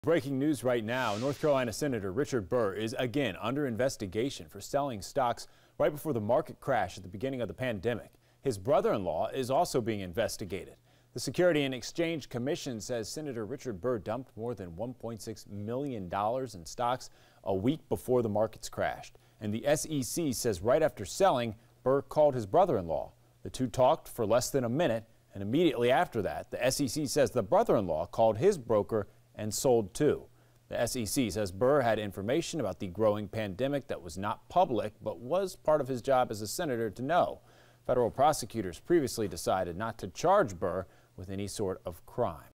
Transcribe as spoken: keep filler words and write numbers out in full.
Breaking news right now, North Carolina Senator Richard Burr is again under investigation for selling stocks right before the market crash at the beginning of the pandemic. His brother-in-law is also being investigated. The Securities and Exchange Commission says Senator Richard Burr dumped more than one point six million dollars in stocks a week before the markets crashed. And the S E C says right after selling, Burr called his brother-in-law. The two talked for less than a minute, and immediately after that, the S E C says the brother-in-law called his broker and sold too. The S E C says Burr had information about the growing pandemic that was not public, but was part of his job as a senator to know. Federal prosecutors previously decided not to charge Burr with any sort of crime.